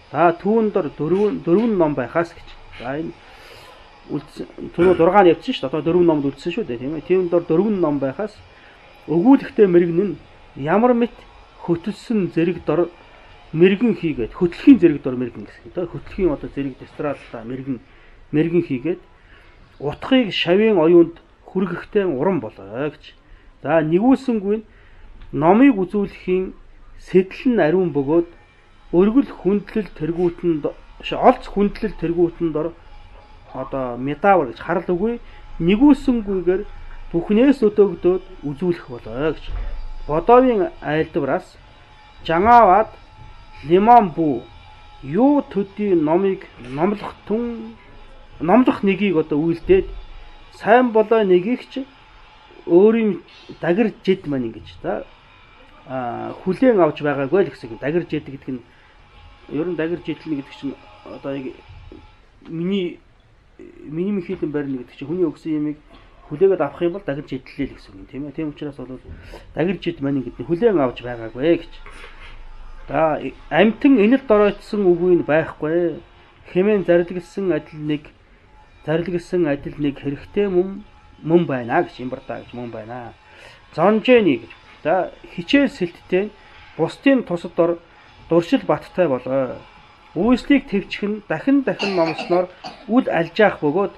За түүн дор дөрвөн ном байхаас гэж. За энэ түрүү 6 нь явчихсан шүү дээ. Одоо 4 номд үлдсэн шүү дээ, тийм ээ. Тийм дор 4 ном байхаас өгүүлэгтэй мэрэгэн нь ямар мэт хөтөлсөн зэрэг дор мэрэгэн хийгээд хөтлөхийн зэрэг дор мэрэгэн гэсэн. Одоо хөтлөхийн одоо зэрэг дестралта мэрэгэн хийгээд утгыг шавийн оюунд хүргэхтэй уран болоо гэж. За нэгүүлсэнгүй номыг үзүүлэхийн сэтэл нь ариун бөгөөд өргөл хүндлэл тэргүүтэнд олц хүндлэл тэргүүтэнд дор одоо метавр гэж харал үгүй нэгүүлсэнгүйгээр бүхнээс өдөөгдөөд үзүүлэх болоо гэж. Бодовын айлдвараас жангааваад лимон бүү юу төдий номыг номлох нэгийг одоо үйлдээд сайн болоо нэгийг ч өөрийн дагар жид маань ингэж за хүлээн авч байгаагүй л гэсэн. Дагар жид гэдэг нь ер нь дагар жидлэн гэдэг чинь одоо миний хилэн барьна гэдэг чинь хүний өгсөн юмыг хүлээгээд авах юм бол дагар жидлээ л гэсэн юм тийм ээ. Тийм учраас бол дагар жид маань гэдэг нь хүлээн авч байгаагүй гэж. За амтэн энэт доройтсон үгүй нь байхгүй. Хэмээн зарилгсан адил нэг хэрэгтэй мөн байна гэж имбардаа гэж мөн байна. Зонжэний гэж. За хичээл сэлттэй бусдын тусад дор дуршил баттай болоо. Үйлслийг твчих нь дахин номлосноор үл алжаах бөгөөд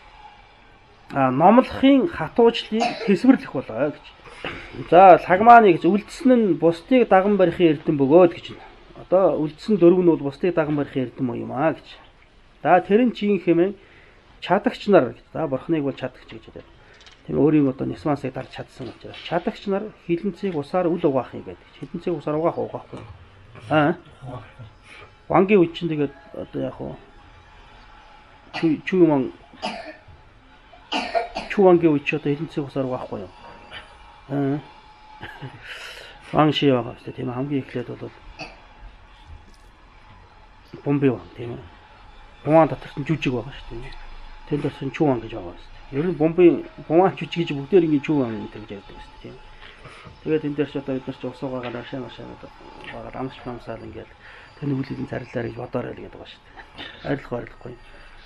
номлохын хатуужлыг хэсвэрлэх болоо гэж. За лагмааны гэж үлдсэн нь бусдыг даган барихын эрдэм бөгөөд гэж. Одоо үлдсэн дөрөв нь бол бусдыг даган барихын эрдэм юм аа гэж. За тэр нь чин хэмээн чадагч нар гэж. За бурхныг бол чадагч гэж хэлээ. Тийм өөрийн одоо нисмансыг дарж чадсан учраас чадагч нар хилэнцгийг усаар үл угаах юм байдаг. Хилэнцгийг усаар угаахгүй. Вангийн үе чинь тэгээд одоо яг хуу чувангийн үе ч одоо хилэнцгийг усаар угаахгүй юу? Ван ший байгаа шүү дээ. Тийм хамгийн эхлээд бол бомби ван тийм ээ. Бомбан дотор нь жүжиг байгаа шүү дээ. Тэн дотор нь чуван гэж байгаа шүү дээ. Ер нь бомбын жүжиг гэж бүгдээр ингэ чуван энэ гэж ярьдаг шүү дээ. Тийм. Тэгээд энэ дээр ч одоо бид нар ч усуугаагаар ашаа байгаа амсаал ингээд таны хүлээлийн зарлалаа гэж бодоорой л гэдэг байгаа шүү дээ. Арилахгүй.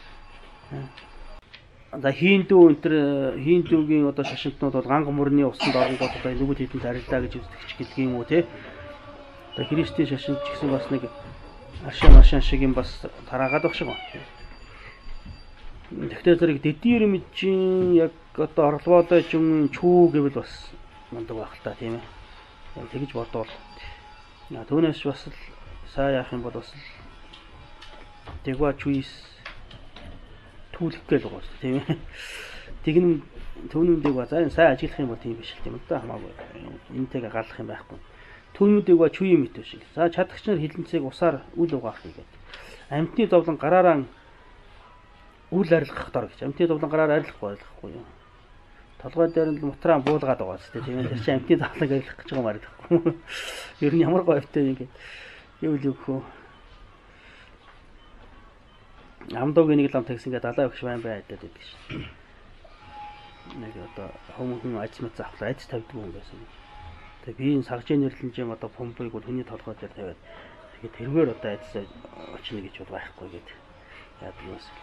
За хиндүүгийн одоо шашинтнууд бол ганга мөрний усанд оронгууд одоо нүгэл хэдэн зарлалаа гэж үздэг гэдэг юм уу те. Одоо христийн шашинт ч гэсэн бас нэг ашаа шиг юм бас тараагаад баг шиг байна. Тэгтээ зэрэг дэдийн мэджин яг одоо орлогоодоо юм чүү гэвэл бас мундаг байх л та тийм ээ. Тэгж бодвол түүнээс бас сайн яах юм бол бас тэгва чуйс түлэх гээл байгаа шүү тийм ээ. Тэгнэ түүнүүдийг ба сайн ажиглах юм бол тийм биш л тийм үү хамаагүй. Энтэйгээ галах юм байхгүй. Түүнүүдийг ба чуй мэт биш. За чадагч нар хилэнцгийг усаар үл угаах гэдэг. Амьтны зовлон гараараа үл арилгах дор гэж. Амьтны зовлон гараар арилгахгүй юу? Толгой дээр нь мутраа буулгаад байгаа шүү дээ тийм ээ. Тэр чинь амьтны зовлонг арилгах гэж байгаа юм аа. Ер нь ямар гоёвтэй ингэ юу хөө. Амдуугийн нэг лам тагс ингээд далаа өгш байн байдаг гэдэг шүү. Нэг одоо хүмүүн ажмат завхлаа айц тавьдаг юм байсан. Тэгээ би энэ саржийн нэрлэнжийн одоо помпыг бол хүний толгой дээр тавиад тэгээ тэргээр одоо айц очно гэж бол байхгүй гэдэг. Яадаг юм бэ?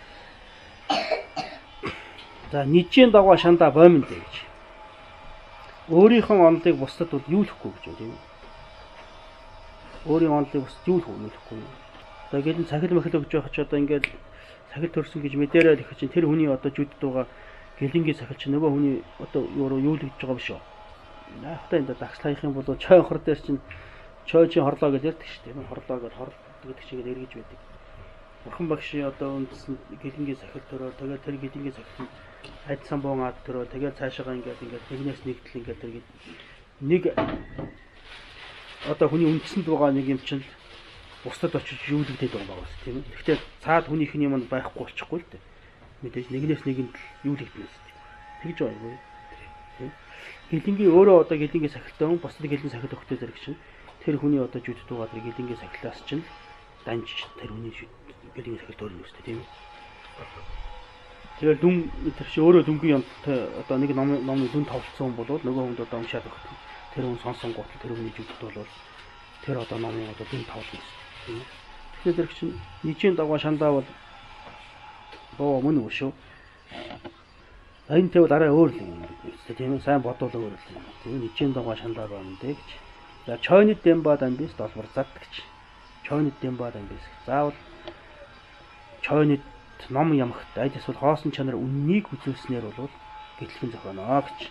За нийжийн дагуу шандаа боомн дээ гэж. Өөрийнхөө онолыг бусдад бол юулахгүй гэж байна тийм үү? Өөрийн онолыг бусдад юулахгүй. За гэдэг цахил махил өгж байгаа ч одоо ингээд цахил төрсөн гэж мэдэрэл их чинь тэр хүний одоо жүдд байгаа гэлэнгийн цахил чинь нөгөө хүний одоо юулгэж байгаа биш үү? Наахтай энэ дагслах юм бол чой хор дээр чинь чойчийн хорлоо гэж ярьдаг шүү дээ. Хорлоо гэж хорлоо гэдэг чигээр эргэж байдаг. Бурхан багш одоо үндсэн гэлэнгийн цахил төрөө тэгээд тэр гэлэнгийн цахил айдсан боон ад төрөө тэгээд цаашаа ингээд тэгнээс нэгдэл ингээд тэр нэг одоо хүний үндсэнд байгаа нэг юм чинь бусдад очиж юулэгдээд байгаа байгаас тийм ээ. Гэхдээ цаад хүнийхний юм байхгүй болчихгүй л дээ. Мэдээж нэгнээс нэгэнд юулэгдэнэс тэгж байгаа юм. Тийм. Гэлэнгийн өөрөө одоо гэлэнгийн сахилтай хүн бусдад гэлэн сахил өгөхтэй зэрэг чинь тэр хүний одоо жүжигт байгаа тэр гэлэнгийн сахилаас чинь данж тэр хүний гэлэнгийн сахил төрнө үстэй тийм ээ. Тэгэхээр дүн тэр чи өөрөө дүнгийн ямтай одоо нэг номны дүн товлцсон хүн бол нөгөө хүнд одоо уншаад өгөх. Тэр хүн сонсон гутал тэр хүний жүжигт бол тэр одоо номын одоо дүн товлно. Тэгэхээр Тэгэхээр зэрэг чинь нижийн дагуу шандаа бол боо мөн үү шүү. Энэ тэгвэл арай өөр л юм тийм үү сайн бодвол өөр л юм. Тийм нижийн дагуу шандаа байна дээ гэж. За чойны Демба дамбис долбор зад гэж. Чойны Демба дамбис. Заавал чойны ном ямагт аль эсвэл хоосон чанар үннийг үзүүлснээр бол гэтлэн зохионоо гэж.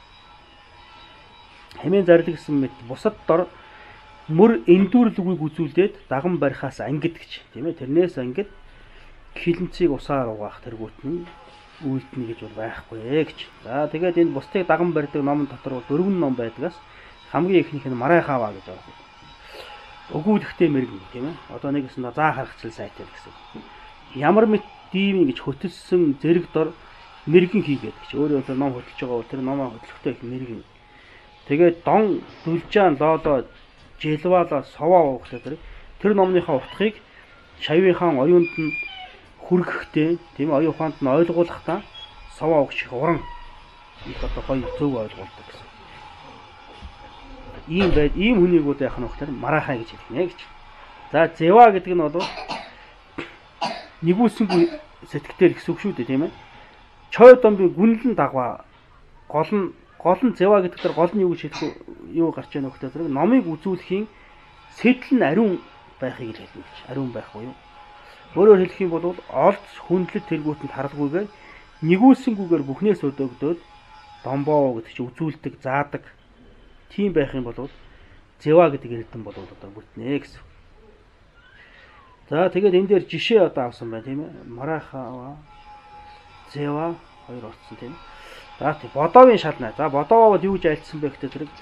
Хэмээн зарлигсан мэт бусад дор мөр эндүүрлүгийг үзүүлээд даган барихаас ангид гэж тийм ээ тэрнээс ангид хилэнцгийг усаар угаах тэргүүт нь үйлдэнэ гэж бол байхгүй гэж. За тэгээд энэ бусдыг даган барьдаг номон дотор бол 4 ном байдгаас хамгийн ихнийх нь Марай хаава гэж байна. Өгүүлэхтэй мэрэгэн тийм ээ. Одоо нэг гэсэн заа харгацал сайтай гэсэн. Ямар мэт дийм гэж хөтөлсөн зэрэг дор мэрэгэн хийгээд гэж. Өөрөө ном хөтлөж байгаа бол тэр номоо хөтлөхтэй их мэрэгэн. Тэгээд дон дүлжаан лоолоо жилваалаа совоо уухлаа тэр номныхаа утгыг шавийнхаа оюунд нь хүргэхдээ тийм оюун ухаанд нь ойлгуулахдаа совоо угч уран их одоо гоё зөв ойлгуулдаг гэсэн. Ийм хүнийг бол яах нь вэ? Марахай гэж хэлнэ гэж. За зэва гэдэг нь бол нэгүүлсэнгүй сэтгэлээр их сүг шүү дээ тийм ээ. Чой домбын гүнлэн дагва гол нь зэва гэдэг дээр гол нь юу гэж хэлэх юу гарч яана вэ гэхээр номыг үзүүлэхийн сэтэл нь ариун байхыг хэлнэ гэж. Ариун байх буюу өөрөөр хэлэх юм бол олж хүндлэл тэргүүтэнд харалгүйгээр нэгүүлсэнгүйгээр бүхнээс өдөөгдөөд домбоо гэдэг чинь үзүүлдэг, заадаг тийм байх юм бол зэва гэдэг эрдэн бол одоо бүтнэ гэсэн. За тэгээд энэ дээр жишээ одоо авсан байна тийм ээ. Марахава, зэва хоёр орцсон тийм. За тийм бодовын шалнаа. За бодовоо бол юу гэж айлтсан бэ гэхээр зэрэг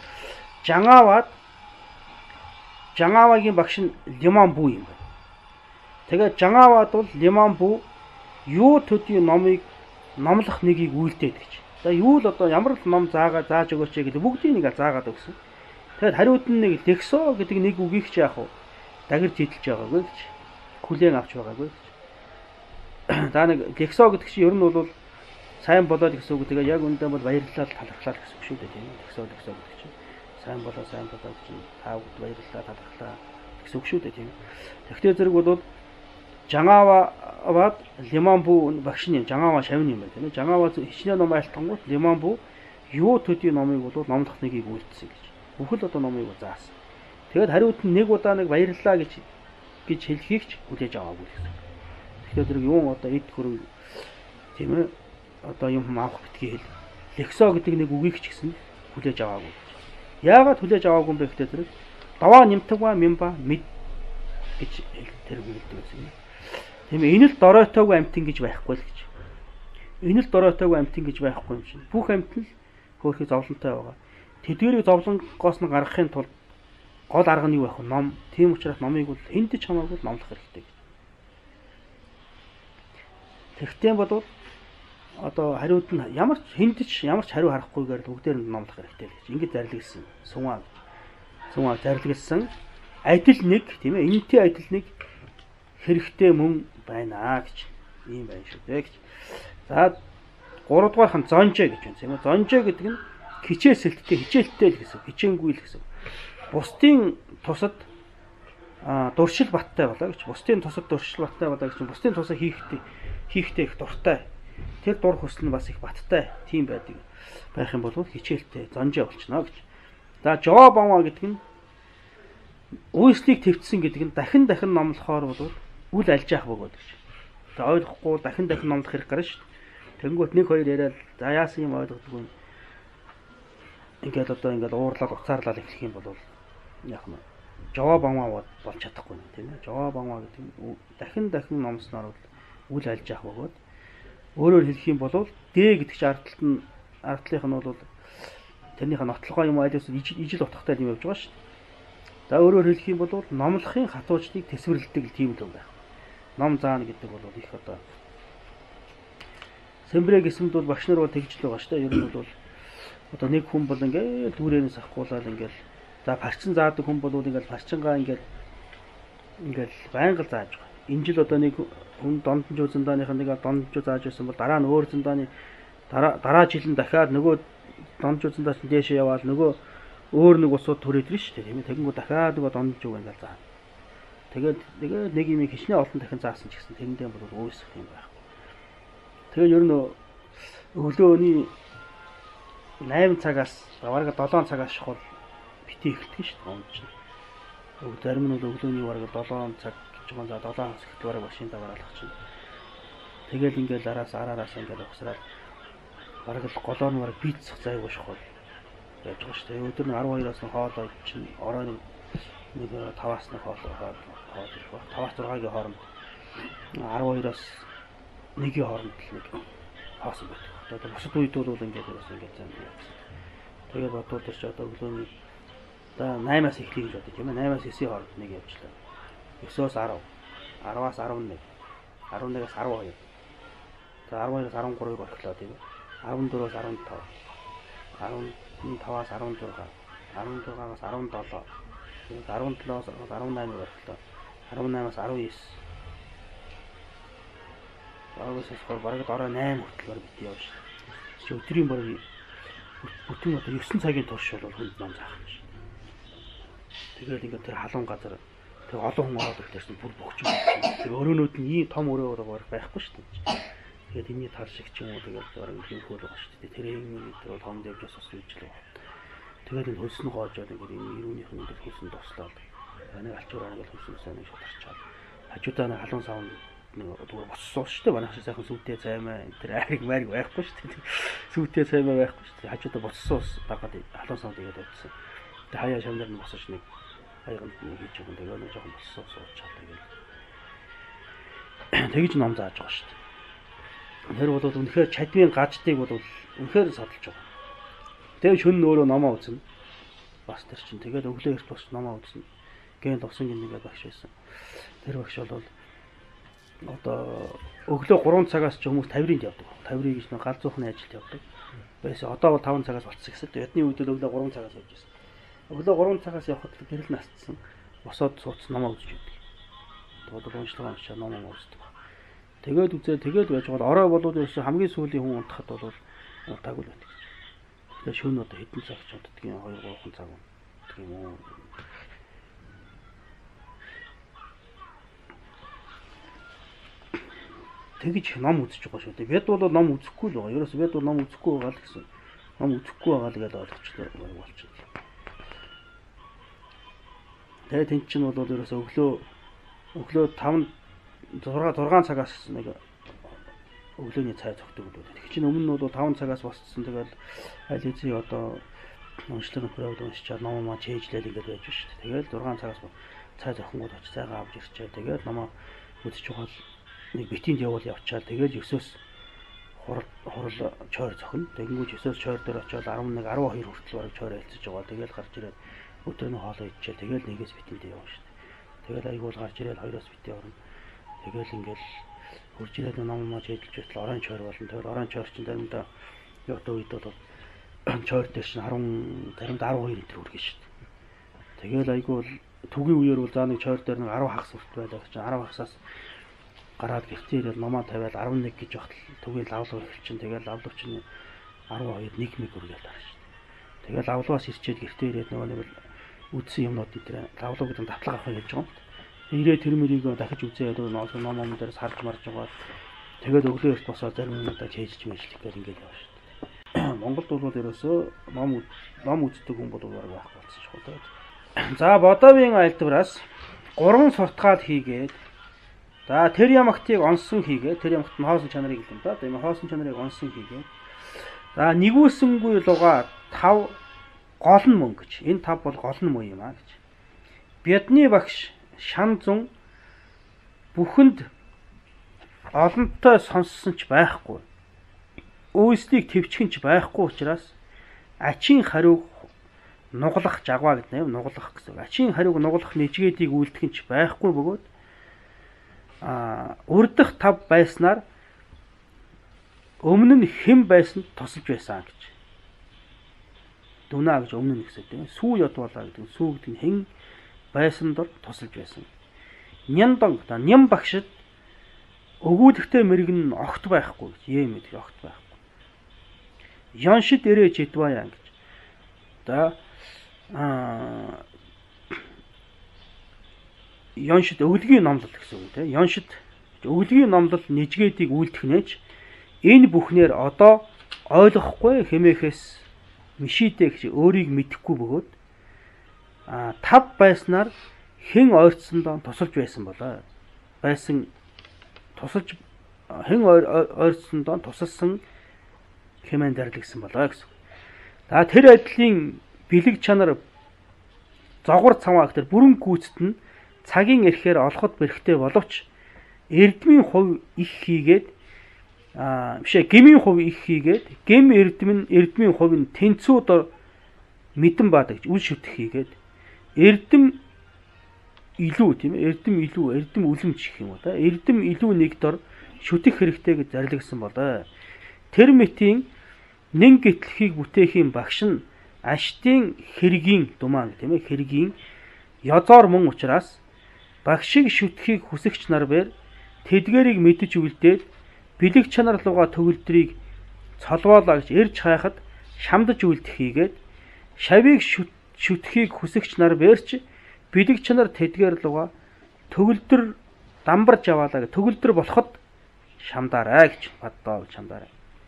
Жангаавагийн багш нь Лиман Бүү юм байна. Тэгээд Жангаавад бол Лиман Бүү юу төдий номыг номлох нэгийг үйлдээд гэж. За юу л одоо ямар л ном зааж өгөөч гэдэг бүгдийг нэг заагаад өгсөн. Тэгэд хариуд нь нэг лексо гэдэг нэг үгийг ч яах вэ? Дагирж идэлж байгаагүй гэж. Хүлээн авч байгаагүй гэж. За нэг лексо гэдэг чинь ер нь бол сайн болоод гэсэн үг. Тэгээ яг үндэ бол баярлалаа талархлаа гэсэн үг шүү дээ тийм. Лексо гэдэг чинь сайн болоо гэж та бүгд баярлалаа талархлаа гэсэн үг шүү дээ тийм. Тэгтээ зэрэг бол Жангаавад Лиман Бүү багш нь Жангаава шавны юм байна тийм. Жангаава хичнээн ном айлтгангууд Лиман Бүү юу төдий номыг бол номлох нэгийг үйлдсэн гэж. Бүхэл одоо номыг заасан. Тэгэд хариуд нь нэг удаа нэг баярлалаа гэж хэлхийг ч хүлээж аваагүй гэсэн. Тэгэхээр зэрэг юун одоо эд хөрөнгө тийм ээ одоо юм авах битгий хэл. Лексо гэдэг нэг үгийг ч гэсэн хүлээж аваагүй. Яагаад хүлээж аваагүй юм бэ гэхээр зэрэг даваа нэмтэгва мэмба мэд гэж тэр хэлдэг гэсэн юм. Тийм ээ энэ л доройтойгүй амтэн гэж байхгүй л гэж. Энэ л доройтойгүй амтэн гэж байхгүй юм чинь. Бүх амтэн л хөөхий зовлонтой байгаа. Тэдгэрийг зовлонгоос нь гаргахын тулд гол арга нь юу байх вэ? Ном. Тийм учраас номыг бол хэнд ч хамаагүй номлох хэрэгтэй. Тэгтээ бол одоо хариуд нь ямар ч хариу харахгүйгээр бүгдээр нь номлох хэрэгтэй л гэж. Ингээд зарлигдсан. Сунгаа зарлигдсан. Адил нэг тийм ээ энэтэй адил нэг хэрэгтэй мөн байна гэж. Ийм байна шүү дээ гэж. За 3 дугаарх нь зонжоо гэж байна тийм ээ. Зонжоо гэдэг нь хичээлсэлттэй хичээлтэй л гэсэн. Хичээнгүй л гэсэн. Бусдын тусад дуршил баттай болоо гэж. Бусдын тусад дуршил баттай болоо гэж. Бусдын тусаа хийхдээ их дуртай. Тэр дур хүсэл нь бас их баттай. Тийм байдаг. Байх юм бол хичээлтэй зонжоо болчихно гэж. За жобонва гэдэг нь үйлслийг твцсэн гэдэг нь дахин номлохоор бол үл алж яах бөгөөд гэж. За ойлгохгүй дахин номлох хэрэг гарна шүү дээ. Тэнгүүт 1 2 яриад за яасан юм ойлгохгүй. Ингээд уурлаад уцаарлал эхлэх юм бол яах нь жобонва болж чадахгүй тийм ээ. Жобонва гэдэг нь дахин номсноор үл алж яах бөгөөд өөрөөр хэлэх юм бол Д гэдэг чинь ардлынх нь бол тэрнийхээ нотлогоо юм айлс ижил утгатай юм явж байгаа шүү дээ. За өөрөөр хэлэх юм бол номлохын хатуучдыг тэсвэрлэдэг тийм л юм байх. Ном заана гэдэг бол их одоо Сэмбрэг гисэнд бол багш нар бол тэгж л байгаа шүү дээ. Ер нь бол одоо нэг хүн бол ингээд дүүрэнээс авахгүйлал ингээд за парчин заадаг хүн бол ингээд парчингаа ингээд байнга зааж байгаа. Энэ жил одоо нэг хүн дондонжуу зандааныхаа нэг дондонжуу зааж байсан бол дараа нь өөр зандааны дараа жил нь дахиад нөгөө дондонжуу зандаас дээшээ яваал нөгөө өөр нэг усууд төрөөд ирнэ шүү дээ тийм ээ. Тэгэнгүүт дахиад нөгөө дондонжууг ингээд заана. Тэгээд нэг юм хичнээн олон дахин заасан ч гэсэн тэрэндээ бол өөрсөх юм байхгүй. Тэгээд ер нь өглөөний 8 цагаас бараг 7 цагаас шахал битээ эхэлдэг шүү дээ. Онч. Зарим нь өглөөний бараг 7 цаг гэж байгаа. 7 цагт бараг машин даваалах чинь. Тэгэл ингээл араараас ингээл ухсраад бараг л голоор нь бараг бийцэх зайг шахал яаж байгаа шүү дээ. Өдөр нь 12-аас нь хоолой чинь оройн нэг 5-аас нь хоолой 5-аас 6-гийн хооронд 12-аас 1-ийн хооронд л нэг хоосон байдаг. Тэгээд бусад үед бол ингээд зам яасан. Тэгээд бодвол ч одоо өглөөний 8-аас эхлэе гэж бодож юм. 8-аас 9-ийн хооронд нэг явуулчлаа. 9-оос 10, 10-аас 11, 11-аас 12. За 12-аас 13-ыг орхилоо тийм ээ. 14-өөс 15, 15-аас 16, 16-аас 17, 17-аас 18-ыг орхилоо. 18-аас 19. Байгуулсаар бараг орой 8 хүртэл бит явж шээ. Чи өдрийн бараг бүтэн одоо 9 цагийн турш бол хүнд ном заах юм шээ. Тэгээд ингээд тэр халуун газар тэр олон хүн ороод ирэхлээр бүр бөхч юм. Тэр өрөөнүүд нь ийм том өрөө бараг байхгүй шүү дээ. Тэгээд энэний тал шиг ч юм уу тэгээд бараг юм хөөл байгаа шүү дээ. Тэр юм тэр бол хомд явж бас үжил байгаа. Тэгээд энэ хөлсөн гоожоод ингээд энэ ирүүнийх нь тэр хөлсөн туслаад нэг алчуураа ингээд хөлсөнсөө нэг шударчаад хажуудаа нэг халуун савн нэг боссоо шүү дээ. Манайх сайхан сүтээ цаймаа тэр айг маяг байхгүй шүү дээ. Сүтээ цаймаа байхгүй шүү дээ. Хажуудаа боссоо дагаад халуун савнд игээд явчихсан. Тэгээ хаяа шамдар нь босож нэг хайганд нэг хийж өгөн тэгээ нэг жоохон боссоо суучаад тэгээд тэгж ном зааж байгаа шүү дээ. Тэр бол үнэхээр чадмын гаждыг бол үнэхээр содолж байгаа. Тэгээ шөнө өөрөө номоо үзнэ. Бас тэр чинь тэгээд өглөө эрт бас номоо үзнэ. Гээл усан гинэгээ багш байсан. Тэр багш бол одоо өглөө 3 цагаас ч хүмүүс 50-нд явдаг. 50-ыг гэж нэг гал зуухны ажилд явдаг. Байсан одоо бол 5 цагаас болцсон гэсэн. Ядны үед л өглөө 3 цагаас явж байсан. Өглөө 3 цагаас явхад гэрэл настсан. Босоод суудсан номоо үзэж байдаг. Тэгээд уншлага уншаа номоо үздэг. Тэгээд үзээ тэгээд байж байгаа орой болоод ерөөсө хамгийн сүүлийн хүн унтахад бол унтаагүй л байдаг. Тэгээд шөнө одоо хэдэн цаг ч унтдаг юм 2-3 цаг унтдаг юм уу. Тэгж ном үзэж байгаа шүү дээ. Бид бол ном үзэхгүй л байгаа. Ерөөсөө бид бол ном үзэхгүй байгаа л гэсэн. Ном үзэхгүй байгаа л гэж ойлгочлоо болчихлоо. Тэгээд тэн чинь бол ерөөсөө өглөө 5 6 цагаас нэг өглөөний цай зогтдог гэдэг. Тэг чинь өмнө нь бол 5 цагаас босцсон. Тэгэл аль хэзээ одоо уншлага програм уншчаад ном маа чэйжлээд ингээд байж шүү дээ. Тэгэл 6 цагаас цай зохингууд очиж цайгаа авч ирчээ. Тэгээд номоо үзэж байгаа нэг битинд явуул явчаад тэгээд 9-оос хурал чойр зохино. Тэгэнгүүт 9-оос чойр дээр очиод 11 12 хүртэл бараг чойр хэлцэж байгаа. Тэгээд гарч ирээд өдөрний хоолоо идчихээ. Тэгээд нэгээс битинд явна шүү дээ. Тэгээд айгуул гарч ирээд 2-оос битээ орно. Тэгээд ингээл хурж ирээд ном мож эдэлж байтал орон чойр болно. Тэгээд орон чойр чинь заримдаа явдаг үед бол чойр дээр чинь 10 заримдаа 12 литр үргэн шүү дээ. Тэгээд айгуул түгийн үеэр бол заа нэг чойр дээр нэг 10 хагас хүртэл байдаг чинь 10 хагасаас гараад гэртээ ирээд номоо тавиад 11 гэж багтал түгийн лавлуу эхэлчин. Тэгээд лавлуу чинь 12 1 мэг үргээл дараа шүү дээ. Тэгээд лавлууаас ирчээд гэртээ ирээд нөгөө нэг үдсэн юмнууд дээр лавлуу гэдэг татлага авах хэлж байгаа юм. Ирээ тэр мөрийг дахиж үзээд ном дээрс харж марж байгаа. Тэгээд өглөө эрт босоод зарим юмудаа чэйжж мэжлэх гэл ингээд яваа шүү дээ. Монголд бол ерөөсөө ном үздэг хүн бол бараг байхгүй болсон шүү дээ. За бодовын альдбараас 3 суртгаал хийгээд за тэр ямагтыг онсон хийгээд тэр ямагт нь хоосон чанарыг хэлэн та. Тэгээд хоосон чанарыг онсон хийгээд за нэгүүлсэнгүй луга 5 гол нь мөн гэж. Энэ 5 бол гол нь мөн юм аа гэж. Бидний багш шан зун бүхэнд олонтой сонссон ч байхгүй. Өөрсдийг твчхэн ч байхгүй учраас ачин хариуг нуглах жагваа гэдэг юм. Нуглах гэсэн. Ачин хариуг нуглах нэжгээдийг үлдэх нь ч байхгүй бөгөөд урдах 5 байснаар өмнө нь хэн байсан тусалж байсан гэж. Дүнаа гэж өмнө нь гэсэн тийм. Сүү ядуулаа гэдэг. Сүү гэдэг нь хэн байсан дор тусалж байсан. Няндон та ням багшид өгүүлэгтэй мэрэгэн огт байхгүй гэж. Ийм гэдэг огт байхгүй. Яншид ирэж идваяа гэж. За Ёншид өвлгийн номлол гэсэн үг тийм. Ёншид өвлгийн номлол нэжгээдийг үйлдэх нэж энэ бүхнээр одоо ойлгохгүй хэмээхээс мишидэ гэж өөрийг мэдэхгүй бөгөөд тав байснаар хэн ойртсондоо тусалж байсан болоо. Байсан тусалж хэн ойртсондоо тусалсан хэмээн зарлигсан болоо гэсэн. За тэр адилын бэлэг чанар зогвор цаваа гэхэр бүрэн гүйцэд нь цагийн эрэхээр олоход бэрхтээ боловч эрдмийн хувь их хийгээд бишээ гмийн хувь их хийгээд гм эрдмийн хувь нь тэнцүү мэдэн баадаг гэж үл шүтэх хийгээд эрдэм илүү тийм ээ эрдэм үлэмж гэх юм уу та эрдэм илүү нэг дор шүтэх хэрэгтэй гэж зарлигсан болоо. Тэр мэтийн нэн гэтлэхийг бүтээхийн багш нь аштын хэргийн думаан тийм ээ хэргийн ёзоор мөн учраас багшиг шүтгэхийг хүсэгч нар бэр тэдгэрийг мэдэж үлдээд бэлэг чанар луга төгөлдрийг цолгоолаа гэж ирж хайхад шамдаж үлдэх хийгээд шавийг шүтгэхийг хүсэгч нар бэрч бэлэг чанар тэдгэр луга төгөлдөр дамбарж яваалаа гэж төгөлдөр болоход шамдаарай гэж баддоо шамдаарай.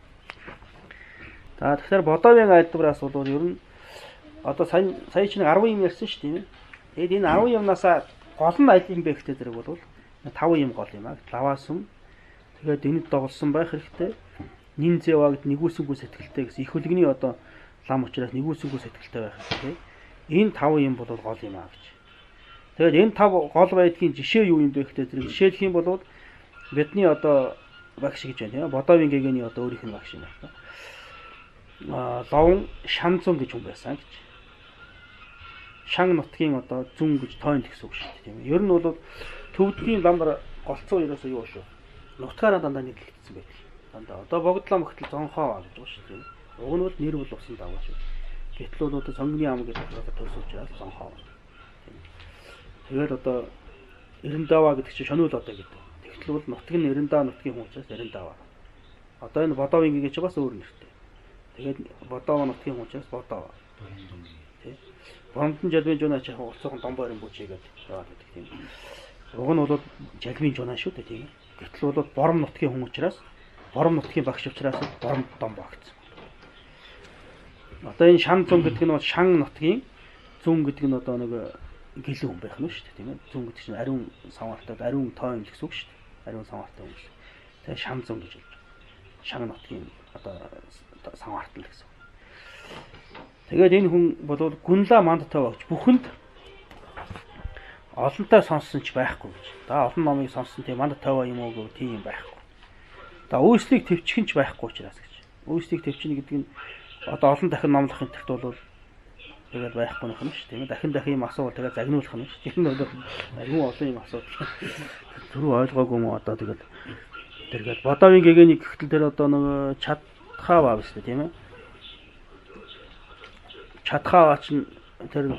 За тэгэхээр бодовын айлдвараас бол ер нь одоо сая чинь 10 юм ярьсан шүү дээ. Тэгээд энэ 10 юмнасаа гол нь аль юм бэ гэхдээ зэрэг бол 5 юм гол юм аа. Лаваасум тэгээд энэд доголсон байх хэрэгтэй. Нин зэвагд нэгүсэнгүү сэтгэлтэй гэсэн их хөлгний одоо лам учраас нэгүсэнгүү сэтгэлтэй байх хэрэгтэй. Энэ 5 юм бол гол юм аа гэж. Тэгээд энэ 5 гол байдгийн жишээ юу юм бэ гэхдээ зэрэг жишээлх юм бол бидний одоо багш гэж байна тийм ээ. Бодовын гэгэний одоо өөрийнх нь багш юм байна. Ловн шанцун гэж хүн байсан гэж. Шан нутгийн одоо зүн гэж тойнд гэсэн үг шүү дээ тийм ээ. Ер нь бол төвдгийн ламдар голцоо ерөөсөө юу шүү. Нутгаараа дандаа нэрлэгдсэн байдаг. Дандаа одоо богдлоо мөхтөл зонхоо гэж байгаа шүү дээ. Уг нь бол нэр бол усан даваа шүү. Гэтэл бол одоо цонгны ам гэдэг одоо төрсөж байгаа зонхоо. Тэгээд одоо Эрэндава гэдэг чинь шонуул одоо гэдэг. Тэгтэл бол нутгийн Эрэндаа нутгийн хүн учраас Эрэндава. Одоо энэ Бодовын гэж бас өөр нэртэй. Тэгээд Бодов нутгийн хүн учраас Бодов. Тэ. Боромтон жалбын жунаа чи уцсан домбойрын бүчигээд яваад байдаг тийм. Уг нь бол жалбын жунаа шүү дээ тийм. Гэтэл бол бором нутгийн хүн учраас бором нутгийн багш учраас бором дом багцсан. Одоо энэ шан зум гэдэг нь бол шан нутгийн зүн гэдэг нь одоо нэг гэлэн хүн байх нь шүү дээ тийм ээ. Зүн гэдэг чинь ариун саваартай ариун тойн гэсэн үг шүү дээ. Ариун саваартай хүн шүү. Тэгээ шан зум гэж хэлж байна. Шан нутгийн одоо саваартай л гэсэн. Тэгээд энэ хүн бол гүнла мандтай багч бүхэнд олонтой сонссон ч байхгүй гэж. За олон номыг сонссон тийм манд тайваа юм уу гэв тийм байхгүй. За үйлслийг төвчгөн ч байхгүй учраас гэж. Үйлслийг төвчнө гэдэг нь одоо олон дахин номлохын төгт бол тэгээд байхгүй нөх юм шүү тийм ээ. Дахин юм асуувал тэгээд загнуулах юм шүү. Тэр нь бол аюун олон юм асуудал. Түрүү ойлгоогүй юм одоо тэгээд Бодовын гэгэний гихтэл тэр одоо нэг чадхаа биш тийм ээ. Чадхаа чинь тэр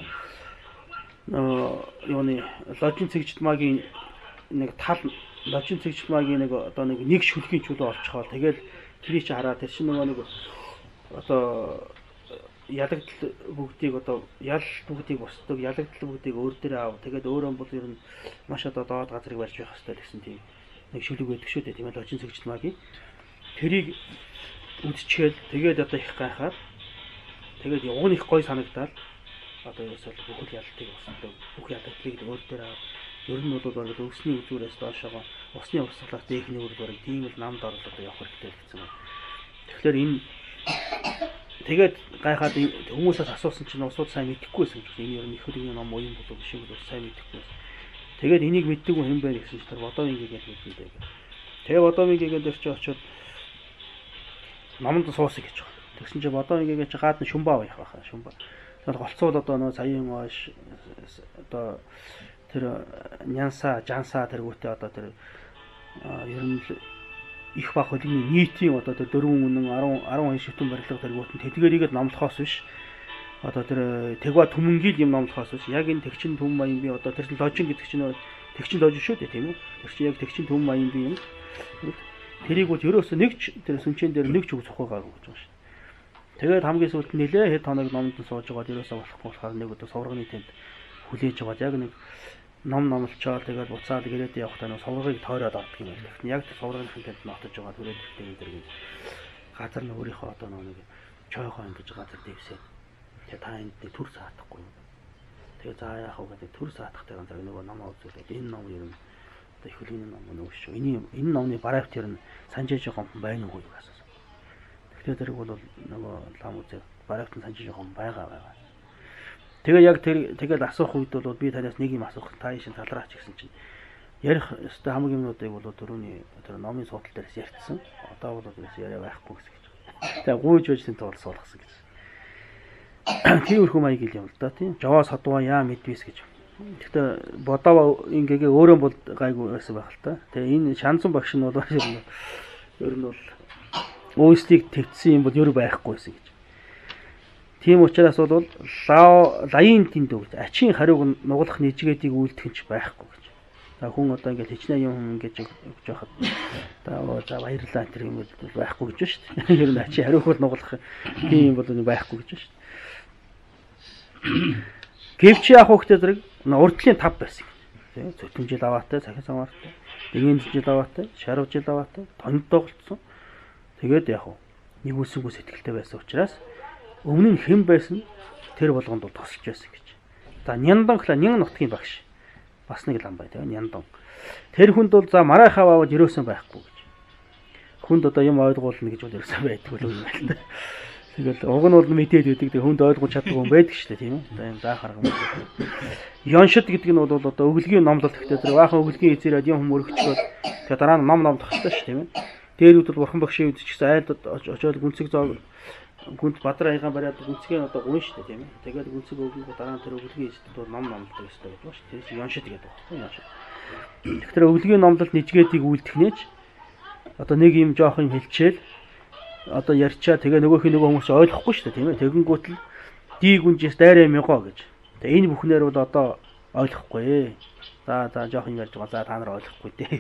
юуны ложин цэгжтмагийн нэг тал ложин цэгжтмагийн нэг одоо нэг шүлгийн чөлөө олцохоо тэгэл тэрий чи хараа тэр чинь нэг одоо ялагдал бүгдийг одоо ял бүгдийг босдог ялагдал бүгдийг өөр дээр аав тэгээд өөрөө бол ер нь маш одоо доод газрыг барьж байх хэрэгтэй гэсэн тийм нэг шүлэг байдаг шүү дээ тийм ээ ложин цэгжтмагийн тэрийг үдчихэд тэгээд одоо их гайхаад тэгээд уг нь их гой санагдаад одоо ерөөсөө бүх ялтыг босдог бүх ялтыг өөр дээр ер нь бол бараг өвсний үзүүрээс доошоо усны урсгалаар дээхний үр бараг тийм л намд орлоо одоо явах хэрэгтэй гэсэн юм. Тэгэхээр энэ тэгээд гайхаад хүмүүсээс асуусан чинь усууд сайн мэдэхгүйсэн гэж энэ ер нь их хөлгийн ном уу юм болов шиг бол сайн мэдэхгүй. Тэгээд энийг мэддэг хүн байна гэсэн чинь тэр Бодовын гэгээд мэддэг. Тэгээ Бодовын гэгээд дээр чи очиод номонд суусах гэж байна. Тэгсэн чи Бодовын гэгээд чи гад нь шүмбаа байх байхаа шүмбаа. Тэгэхээр голцуул одоо нөө саяын оош одоо тэр нянса жанса тэргүүтээ одоо тэр ер нь их баг хөлгийн нийтийн одоо тэр 4 үнэн 10 шитэн барилга тэргүүт нь тэдгэрийгэд номлохоос биш одоо тэр тэгва түмэнгийн юм номлохоос биш яг энэ тэгчин түм маян би одоо тэр ложин гэдэг чинь тэгчин ложин шүү дээ тийм үү тэр чинь яг тэгчин түм маян би юм тэрийг бол ерөөсөө нэг тэр сүнчэн дээр нэг ч үг цохгоогаагүй гэж байна шүү. Тэгээд хамгийн сүүлд нэлээ хэд хоног номд сууж байгаа ерөөсөө болохгүй болохоор нэг өдөр суврагны тэнд хүлээж байгаа яг нэг ном номлчоо тэгээд буцаад гэрээд явахдаа нэг суврагыг тойроод авдаг юм байна. Яг тэр суврагын тэнд нотож байгаа түрээд гэдэг газар нь өөрийнхөө одоо нэг чойхоо ингэж газар дэвсээд тэгээ та энд төр саатахгүй юм. Тэгээ за яах вэ гэдэг төр саатахтай ганцаар нөгөө ном авчихлаа. Энэ ном ер нь одоо их хөлийн ном нөөш шүү. Энэ номны барайт ер нь санжиж байгаа юм байна уу гэж асуусан. Тэгэхээр тэрийг бол нөгөө лам үзээ барайт нь санжиж байгаа юм байгаа. Тэгээ яг тэгээд асуух үед бол би танаас нэг юм асуух та шин талраач гэсэн чинь ярих өстой хамаг юмнуудыг бол түрүүний тэр номын судал дээрээс ярьсан. Одоо бол тэрээс яриа байхгүй гэсэн гэж. Тэгээ гүйж байжсэн тул суулгасан гэж. Тиймэрхүү маяг юм л да тийм. Жаваа садваа яа мэдвэс гэж. Гэхдээ бодоо ингээгээ өөрөө бол гайгүй байсан байх л та. Тэгээ энэ шансан багш нь бол ер нь бол өөстийг тэгсэн юм бол ер байхгүйсэн гэж. Тийм учраас бол лаин тэндүү гэж ачийн хариуг нугалах нэжгээдийг үйлдэх нь байхгүй гэж. За хүн одоо ингээд хичнээн юм ингэж өгч байхад за баярлалаа тэр юм бол байхгүй гэж шүү дээ. Ер нь ачийн хариуг бол нугалах тийм бол байхгүй гэж шүү дээ. Гэвч яг хөөхтэй зэрэг урдлын 5 байсан. Тийм зөвтөмжил аваатай, цахим самаартай, дэгийн жил аваатай, шарав жил аваатай, тонд тоглолцсон. Тэгээд яг нэг үсэнгүү сэтгэлтэй байсан учраас өмнө нь хэн байсан тэр болгонд бол тосч байсан гэж. За Няндан Нян нутгийн багш. Бас нэг лам бай тийм Няндан. Тэр хүнд бол за марайхаа аваад өрөөсөн байхгүй гэж. Хүнд одоо юм ойлгуулна гэж бол ерөөсөн байдаг бол юм байна л да. Тэгэл уг нь бол мэдээд өгдөг. Тэг хүнд ойлгуулж чаддаг хүн байдаг шүү дээ тийм үү. За энэ заахар юм. Ёншид гэдэг нь бол одоо өглөгийн номлол гэхдээ тэр баахан өглөгийн эзэрээд юм мөрөгчлөө тэгээ дараа нь ном тохтой шүү тийм ээ. Дээрүүд бол бурхан багшийн үед ч гэсэн айлд очоод гүнцэг зоо гүнт бадраа хаягаан бариад гүнцгийн одоо гуйн шүү дээ тийм ээ. Тэгээд гүнцэг өгөх дараа нь тэр өглөгийн эзэд бол ном номлдог ёстой гэдэг ба шүү. Тэрс ёншид гэдэг байна. Ёншид. Тэгэхээр өглөгийн номлолт нэжгээдийг үйлдэхнээч одоо нэг юм жоох юм хэлчихэл одоо ярьчаа тэгээ нөгөө хүмүүс ойлгохгүй шүү дээ тийм ээ. Тэгэнгүүт л ди гүнжээс дайраа мягоо гэж. Тэгээ энэ бүхнээр бол одоо ойлгохгүй. За жоох юм ярьж байгаа. За та нар ойлгохгүй дээ.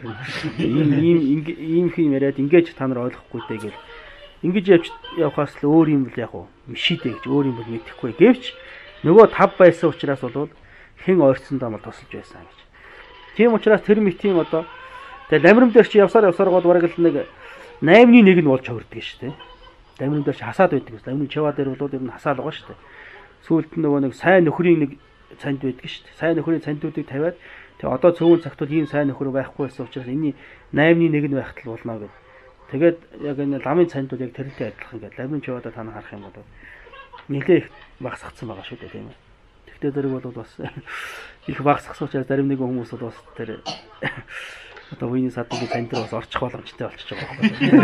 Ийм юм яриад ингэж та нар ойлгохгүй дээ гэл. Ингэж явхаас л өөр юм бол яг уу мишидэ гэж өөр юм бол мэдэхгүй. Гэвч нөгөө 5 байсан учраас бол хэн ойрцсондоо мал тусалж байсан гэж. Тийм учраас тэр митийн одоо тэгээ ламрам дээр чи явсаар гол бараг л нэг 8-ны 1 нь болж хувирдаг шүү дээ. Ламрам дээр чи хасаад байдаг. Ламрам чава дээр бол ер нь хасаал байгаа шүү дээ. Сүүлд нь нөгөө нэг сайн нөхрийн нэг цанд байдаг шүү дээ. Сайн нөхрийн цандуудыг тавиад тэгээ одоо цөөн цагт бол ийм сайн нөхөр байхгүй байсан учраас энэний 8-ны 1 нь байхтал болно гэдэг. Тэгээд яг энэ ламын цандууд яг тэрнтэй адилхан ингээд ламын чавада та нар харах юм бол нэлээ их багасгацсан байгаа шүү дээ тийм ээ. Тэгтээ зэрэг бол бас их багасгасан учраас зарим нэг хүмүүс бол бас тэр одоо үеийн садгийн цанд дээр бас орчих боломжтой болчихж байгаа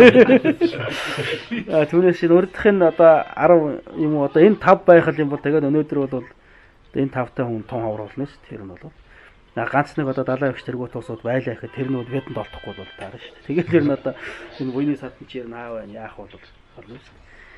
байхгүй. Түүнээс чинь урдх нь одоо 10 юм уу одоо энэ 5 байх юм бол тэгээд өнөөдөр бол энэ 5-тай хүн тун хавруулна шүү. Тэр нь бол ганц нэг одоо 70 их тэргүүт усууд байлаа гэхэд тэр нь бол бидэнд олдохгүй бол таарна шүү дээ. Тэгээд тэр нь одоо энэ буйны садын чи наа байна яах бол болно шүү.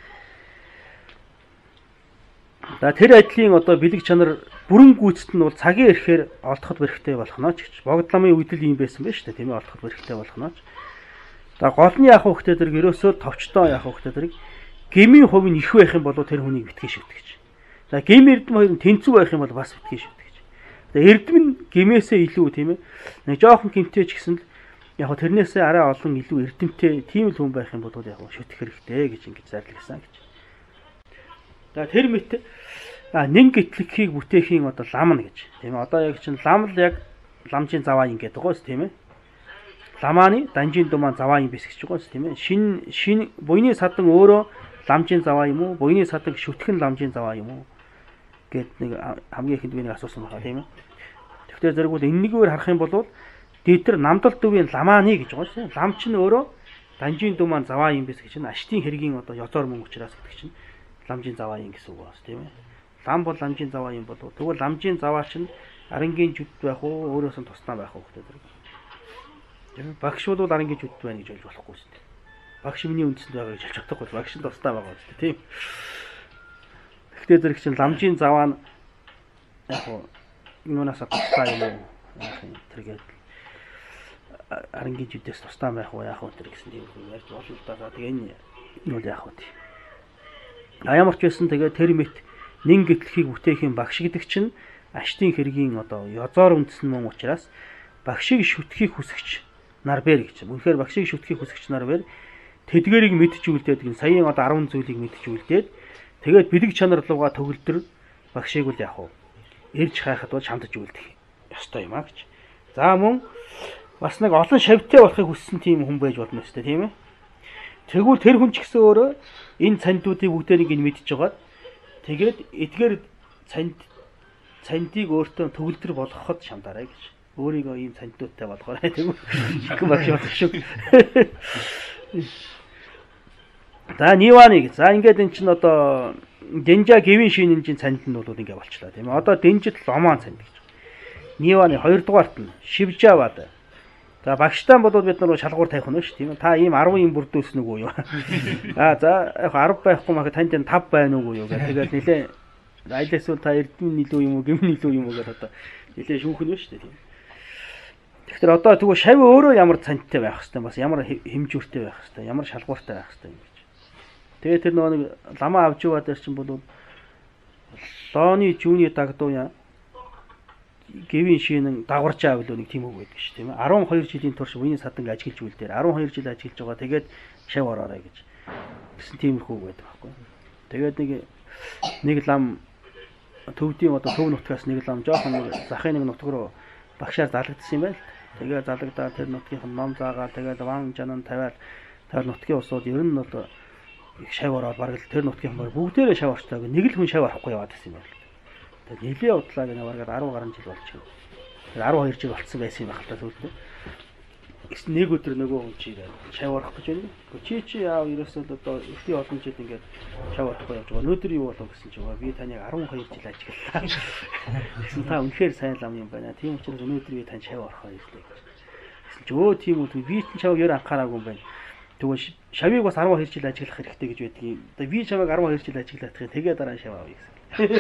За тэр ажлын одоо бэлэг чанар бүрэн гүйцэд нь бол цагийн ирэхээр олдоход бэрхтэй болох нь ч гэж. Богд ламын үед л ийм байсан байна шүү дээ. Тийм ээ олдоход бэрхтэй болох нь ч. За гол нь яах вэ гэхээр тэр ерөөсөө товчтой яах вэ гэхээр тэр гмийн хувь нь их байх юм бол тэр хүнийг битгий шивдэг гэж. За гм эрдэм хоёр нь тэнцүү байх юм бол бас битгий шивдэг. Эрдэм нь гэмээсээ илүү тийм ээ. Нэг жоохон гэмтэй ч гэсэн л яг хөө тэрнээсээ арай олон илүү эрдэмтэй тийм л хүн байх юм бол яг шүтэх хэрэгтэй гэж ингэж зарлагдсан гэж. За тэр мэт нэн гитлэхийг бүтээхийн одоо лам нь гэж. Тийм ээ. Одоо яг чинь лам л яг ламжийн заваа юм гэдэг гоос тийм ээ. Ламааны данжийн думаа заваа юм бис гэж гоос тийм ээ. Шин буйны садан өөрөө ламжийн заваа юм уу? Буйны садан шүтгэн ламжийн заваа юм уу? Гэт нэг хамгийн ихэнд би нэг асуусан байна тийм ээ. Тэгэхээр зэрэг бол энэгээр харах юм бол дээдэр намдалт дөвийн ламааны гэж байгаа шээ. Лам чинь өөрөө данжийн дүү маань заваа юм биш гэж чинь аштын хэргийн одоо ёзоор мөнгө учраас гэдэг чинь ламжийн заваа юм гэсэн үг байна тийм ээ. Лам бол ламжийн заваа юм болов. Тэгвэл ламжийн заваа чинь арангийн жүд байх уу өөрөөс нь тусдаа байх уу гэдэг зэрэг. Тэр багш бол арангийн жүд байна гэж ойлгож болохгүй шүү дээ. Багш миний үндсэнд байгаа гэж хэлж чадахгүй. Багш нь тусдаа байгаа шүү дээ тийм. Тэгтээ зэрэг чинь ламжийн заваа нь яг юунаас тусдаа юм уу? Тэргээд арангийн жүдээс тусдаа байх уу яах вэ тэр гэсэн тийм юм ярьж болно л да. Тэгээ энэ юу яах вэ? Ямар ч байсан тэгээ тэр мэт нэн гэтлэхийг бүтээхийн багш гэдэг чинь аштын хэргийн одоо язоор үндэсэн мөн учраас багшийг шүтгэхийг хүсэгч нар бэр гэж. Үнэхээр багшийг шүтгэхийг хүсэгч нар бэр тэдгэрийг мэдчихүүлдээд гин саяын одоо 10 зүйлийг мэдчихүүлдээд тэгээд бэлэг чанар руугаа төгөлдөр багшийг үл яах вэ? Ирж хайхад бол шамдаж үлдэх ёстой юм а гэж. За мөн бас нэг олон шавьтай болохыг хүссэн тийм хүн байж болно өстэй тийм ээ. Тэгвэл тэр хүн ч гэсэн өөрөө энэ цандуудыг бүгдээрийг нь мэдж байгаа. Тэгээд эдгээр цандыг өөртөө төгөлдөр болгоход шамдаарай гэж. Өөрийгөө ийм цандуудтай болгоорой тэгвэл их багш болох шүү. За Ниваны. За ингээд эн чинь одоо Денжа гэвийн шинэнжийн цанд нь бол ингээд болчлаа тийм ээ. Одоо Денжид Ломан цанд гэж. Ниваны 2 дугаарт нь Шивжавад. За багштан бол бид нар шалгуур тавих нь шүү тийм ээ. Та ийм 10 юм бүрдүүлсэн үгүй юу? За яг 10 байхгүй маа танд 5 байна уу юу гэх. Тэгээд нэлээ айлсуу та эрдэнэ илүү юм уу, гэмн илүү юм уу гэдэг одоо нэлээ шүүхэн нь шүү тийм. Тэгэхээр одоо тэгвэл шав өөрөө ямар цандтай байх хэвээр бас ямар хэмжүүртэй байх хэвээр ямар шалгууртай байх хэвээр юм гэж. Тэгээд тэр нэг лама авч яваад ирсэн бол лооны жүүний дагдуу гэвийн шинэн дагварч аавал нэг тийм үг байдаг шүү тийм ээ. 12 жилийн турш үеийн саданг ажиглаж үлдээр 12 жил ажиглаж байгаа. Тэгээд шав ороорой гэж. Гэсэн тиймэрхүү үг байдаг байхгүй. Тэгээд нэг лам төвдийн одоо төв нутгаас нэг лам жоохон нэг захын нэг нутг руу багшаар залгдсан юм байна л. Тэгээд залгадаа тэр нутгийн ном заагаа тэгээд ван жанан тавиад тэр нутгийн усууд ер нь бол их шав ороод бараг л тэр нутгийн хүмүүс бүгдээрээ шав орчтойг нэг л хүн шав орохгүй яваад байсан юм байна. Тэгээд нэлээ удлаа гэнэ бараг 10 гаруй жил болчихсон. Тэгээд 12 жил болцсон байсан юм байна сүүлдээ. Нэг өдөр нөгөө хүн чи шав орох гэж байна. Чи яав ерөөсөө одоо өсний олон жил ингээд шав орохгүй явж байгаа. Өнөөдөр юу болов гэсэн чи би таныг 12 жил ажиглалаа. Гэсэн та үнэхээр сайн лам юм байна. Тийм учраас өнөөдөр би тань шав орохоо ирлээ гэж. Гэсэн чи өө тийм үү би ч шав ер анхаараагүй юм байна. Тэгвэл шавыг бас 12 жил ажиглах хэрэгтэй гэж байдаг юм. Одоо би шавыг 12 жил ажиглах гэх тэгээ дараа шав авъя гэсэн.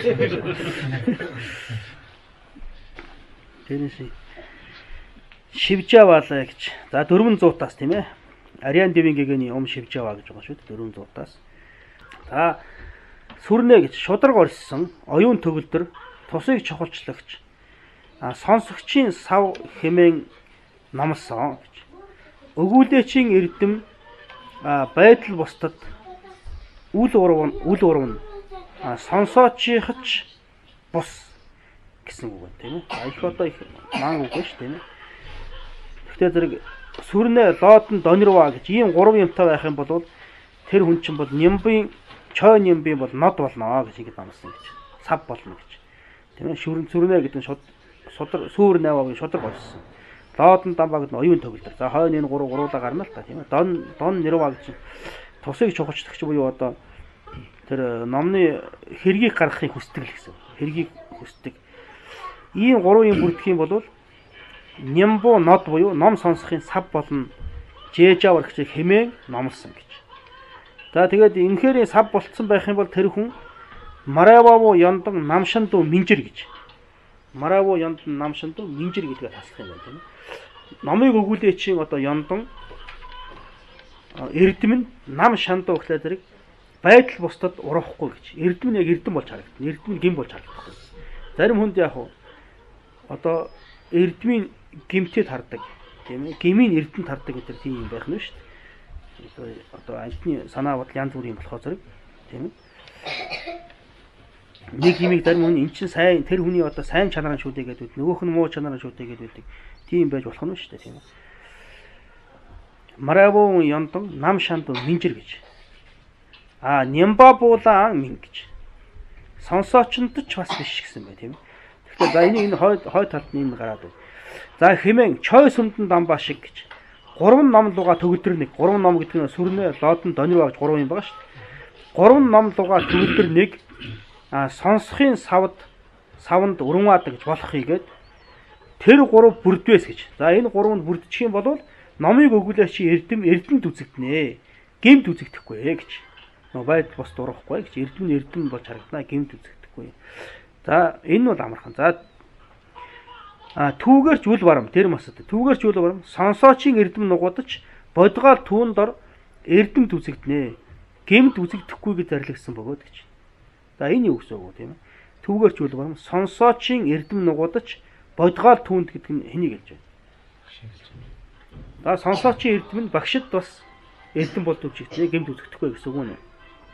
Тэрнэши Шивжаваа гэж. За 400-аас тийм ээ. Ариан дэвийн гэгэний Шивжаваа гэж байгаа шүү дээ 400-аас. За сүрнэ гэж шудраг орсон оюун төгөлдөр тусыг чухалчлагч сонсогчийн сав хэмээн намсан гэж. Өгүүлээчийн эрдэм байдал бусдад үл урван сонсоочийнхч бус гэсэн үг байна тийм ээ. Их одоо их маан үг байна шүү тийм ээ. Гэхдээ зэрэг сүрнэ лоодон донирваа гэж ийм 3 юмтай байх юм бол тэр хүн чинь бол нямбын чой нямбын бол нод болно гэж ингэж намсан гэж. Сав болно гэж. Тийм ээ. Сүрнэ гэдэг нь сүүр наваагийн шудраг болсон. Лоодон дамбаа гэдэг нь оюун төгөлдөр. За хойно энэ 3 гуруула гарна л та тийм ээ. Дон нэрваа гэж тусыг чухалчлагч буюу одоо тэр номны хэргийг гаргахыг хүсдэг л гэсэн. Хэргийг хүсдэг. Ийм 3 юм бүрдэх юм бол нямбу нод буюу ном сонсохын сав болон жээжавар гэж хэмээн номлосон гэж. За тэгээд энэхэрийн сав болцсон байх юм бол тэр хүн Марававо яндан намшанду минжир гэж. Марававо яндан намшанду минжир гэдгээ таслах юм байна тийм ээ. Номыг өгүүлээчийн одоо яндан эрдэм нь нам шанду гэхлээр зэрэг байдал бусдад урахгүй гэж. Эрдэм нь яг эрдэм болж харагдана. Эрдэм нь гин болж харагдана. Зарим хүнд яг одоо эрдмийн гимтэд хардаг тийм ээ. Гмийн эрдэнэд хардаг гэдэг тийм юм байх нь шүү дээ. Одоо альтны санаа бодол янз бүр юм болохоо зэрэг тийм ээ. Нэг юмыг зарим хүн эн чинь сайн тэр хүний одоо сайн чанарын шүдэ гэдэг нөгөөх нь муу чанарын шүдэ гэдэг тийм байж болох нь шүү дээ тийм ээ. Маравон яндан нам шанду минжир гэж. Нямба буулаан мин гэж. Сонсоочонд ч бас биш гэсэн бай тийм ээ. Тэгэхээр за энэ хой талд нь энэ гараад байна. За хэмээн чой сүмдэн дамбаа шиг гэж. 3 ном луга төгөлдөр нэг 3 ном гэдэг нь сүрнэ лоодон донирваа гэж 3 юм байгаа шүү дээ. 3 ном луга төгөлдөр нэг сонсохын савнд урмаадаг гэж болох хийгээд тэр 3 бүрдвэс гэж. За энэ 3-нд бүрдчих юм бол номыг өгүүлээ чи эрдэмд үзэгдэнэ. Гэмт үзэгдэхгүй гэж. Байдал бос дурахгүй гэж. Эрдэм болж харагдана гэмт үзэгдэхгүй. За энэ бол амархан. За түүгээрч үл барам тэр масад. Түүгээрч үл барам сонсоочийн эрдэм нугуудаж бодгаал түүн дор эрдэмд үзэгдэнэ. Гэмт үзэгдэхгүй гэж зарлигдсан бөгөөд гэж. За энэ юу гэсэн үг вэ тийм ээ? Түүгээрч үл барам сонсоочийн эрдэм нугуудч бодгаал түүнд гэдэг нь хэнийг хэлж байна. За сонсоочийн эрдэм нь багшид бас эрдэм болдог чигтээ гэмт үзэгдэхгүй гэсэн үг нэ.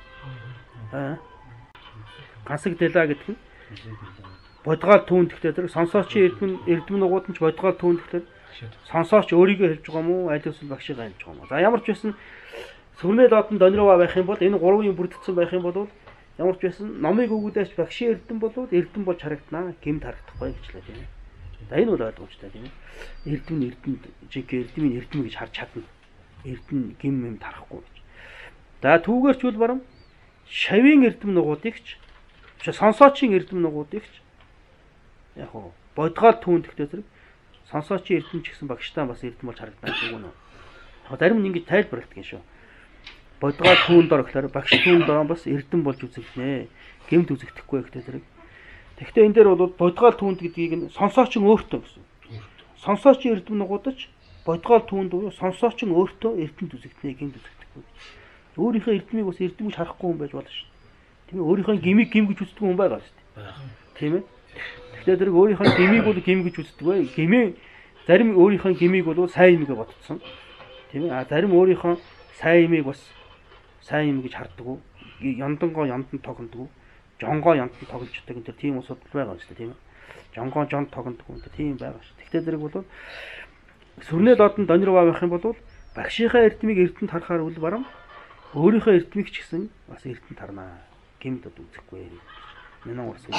Гансаг дэла гэдэг нь бодгаал түүнд гэхдээ тэр сонсоочийн эрдэм нугууд нь ч бодгаал түүнд гэхдээ сонсооч өөрийгөө хэлж байгаа мó аль эсвэл багшигаа хэлж байгаа мó. За ямар ч байсан сүрнээ лотон донироо байх юм бол энэ гурван юм бүрдсэн байх юм бол ямар ч байсан номыг өгүүлээч багшийн эрдэм болвол эрдэм болж харагдана гэмт харагдахгүй гэж л тийм ээ. За энэ бол ойлгомжтой тийм ээ. Эрдэм жиг эрдэмийн эрдэм гэж харж чадна. Эрдэм гэм юм тарахгүй гэж. За түүгээрч үл барам шавийн эрдэм нугуудыг ч сонсоочийн эрдэм нугуудыг ч яг гоо бодгаал түүнд гэхдээ зэрэг сонсоочийн эрдэм ч гэсэн багштай бас эрдэм болж харагдана гэх юм уу. Зарим нь ингэж тайлбарладаг юм шүү. Бодгаал түүнд дор гэхээр багш түүнд дор бас эрдэм болж үзэгдэнэ. Гэмт үзэгдэхгүй гэхдээ зэрэг. Тэгэхдээ энэ дээр бол бодгаал түүнд гэдгийг нь сонсоочин өөртөө гэсэн. Сонсоочийн эрдэм нугуудч бодгаал түүнд буюу сонсоочин өөртөө эрдэмт үзэгдэнэ гэмт үзэгдэхгүй. Өөрийнхөө эрдмийг бас эрдэм гэж харахгүй хүн байж болно шүү. Тийм ээ өөрийнхөө гимиг гим гэж үздэг хүн байгаа шүү дээ. Тийм ээ. Тэгэхээр зэрэг өөрийнхөө гимиг бол гим гэж үздэг бай. Гимээ зарим өөрийнхөө гимиг бол сайн юм гэж бодцсон. Тийм ээ. Зарим өөрийнхөө сайн юмыг бас сайн юм гэж харддаг. Яндангоо янданд тогтдог. Жонгоо янданд тогтждаг. энэ тийм усуд байгаа шүү дээ. Тийм ээ. Жонгоо жонд тогтдог. энэ тийм байгаа шүү. Тэгтээ зэрэг бол сүрнээ лодон донироо байх юм бол багшийнхаа эрдмийг эрдэнэт харахаар үл барам өөрийнхөө эрдмийг ч гэсэн бас эрдэнэт харнаа. Гэмт үзэхгүй. Минь урсан.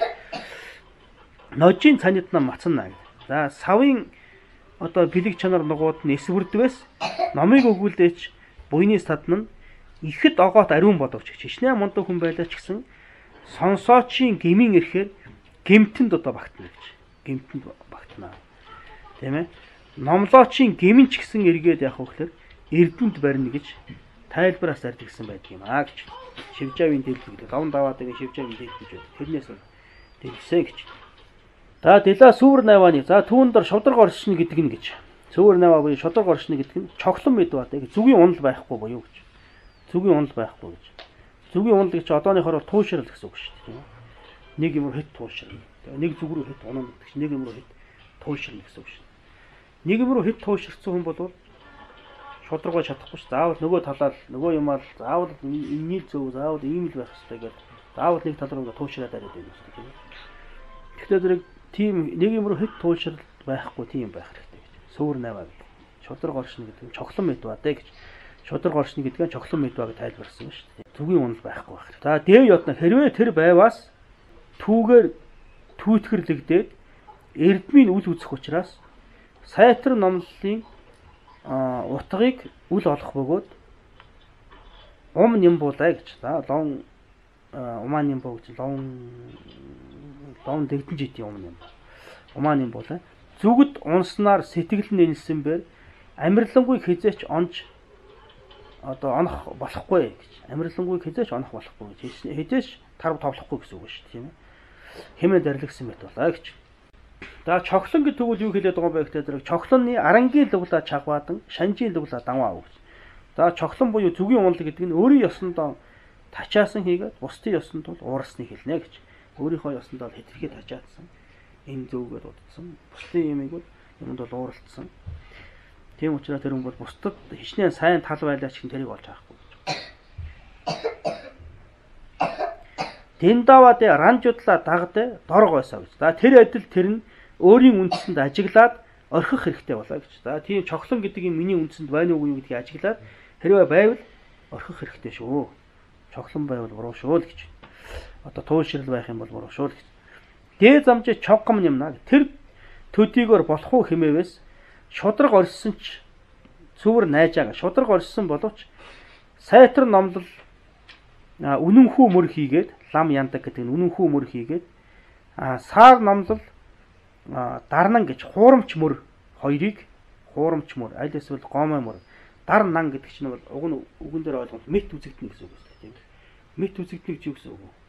Ножийн цанид нам мацна. За савын одоо бэлэг чанар нугууд нь эсвэрдвэс номыг өгүүлдээч буйны стадн нь ихэд огоот ариун бодовч хичнээн мундаг хүн байлаа ч гэсэн сонсоочийн гмийн ирэхээр гэмтэнд одоо багтна гэж. Гэмтэнд багтана. Тийм ээ. Номлоочийн гмийн ч гэсэн эргээд явах хөөхлөөр эрдэнэт барина гэж тайлбараас ардгсан байдаг юм аа гэж. Шивжавын дэлбэг давн даваад байгаа шивжавын дэлбэг гэж байна. Тэрнээс дэлгсэн гэж. За дэла сүүр найвааны за түүн дор шудраг оршин гэдэг нь гэж. Сүүр найваа буюу шудраг оршин гэдэг нь чоглон мэд батай гэж. Зүгийн унал байхгүй буюу гэж. Зүгийн унал байхгүй гэж. Зүгийн унал гэж одооныхоор туушрал гэсэн үг шүү дээ. Нэг юм хэд туушрал. Нэг зүг рүү хэд унаа гэдэг чинь нэг юм рүү хэд туушрал гэсэн үг шүү. Нэг юм рүү хэд туушрсан хүн бол шудрагоо чадахгүй ш. Заавал нөгөө талаар нөгөө юмар заавал энэний зөв заавал ийм л байх хэрэгтэй гэдэг. Заавал нэг тал руу туушраад арай гэдэг юм шүү дээ. Тэгэхээр зэрэг тийм нэг юм руу хэд туушрал байхгүй тийм байх хэрэгтэй гэж. Сүүр найваа гэдэг. Шудраг оршин гэдэг нь чоглон мэд батай гэж. Шудраг оршин гэдэг нь чоглон мэд баг тайлбарсан шүү дээ. Зүгийн унал байхгүй байх. За дэв ятна хэрвээ тэр байваас түүгээр түүтгэрлэгдээд эрдмийн үл үзэх учраас сайтар номлолын утгыг үл олох бөгөөд ум нямбуулаа гэж. За лон умаа нямбуу гэж лон дэгдэн жити ум нямбуу. Умаа нямбуулаа. Зүгд унснаар сэтгэл нь нэлсэн бэр амирлангүй хизээч онж одоо онох болохгүй гэж. Амирлангүй хизээч онох болохгүй гэж. Хизээч тарв товлохгүй гэсэн үг шүү дээ, тийм ээ. Хэмээн дарилгсан мэт болоо гэж. За чоглон гэдэг тэгвэл юу хэлээд байгаа юм бэ гэхээр зэрэг чоглоны арангийн луглаа чагваадан шанжийн луглаа даваа гэж. За чоглон буюу зүгийн унал гэдэг нь өөрийн ёсондоо тачаасан хийгээд бусдын ёсонд бол уурсныг хэлнэ гэж. Өөрийнхөө ёсондоо хэтэрхий тачаадсан. Энэ зөвгөөр удсан. Бусдын юмыг бол юмд бол ууралцсан. Тийм учраас тэр хүн бол бусдад хичнээн сайн тал байлаа ч тэрийг олж авахгүй гэж. Тэндавад ранжуудлаа дагд доргойсоо гэж. За тэр адил тэр нь өөрийн үндсэнд ажиглаад орхих хэрэгтэй болоо гэж. За тийм чоглон гэдэг юм миний үндсэнд байна уу гэдгийг ажиглаад хэрвээ байвал орхих хэрэгтэй шүү. Чоглон байвал буруу шүү л гэж. Одоо туушрал байх юм бол буруу шүү л гэж. Дээ замж чоггом юмнаа. Тэр төдийгөр болох уу хэмээвээс шудраг орсон ч цөвөр найжаага. Шудраг орсон боловч сайтар номлол үнэнхүү мөр хийгээд лам яндаг гэдэг нь үнэнхүү мөр хийгээд саар номлол дарнан гэж хуурамч мөр хоёрыг хуурамч мөр аль эсвэл гомой мөр дар нан гэдэг чинь бол уг нь үгэн дээр ойлгох мэт үзэгдэнэ гэсэн үг байна тийм ээ. Мэт үзэгдэнэ гэж юу гэсэн үг вэ?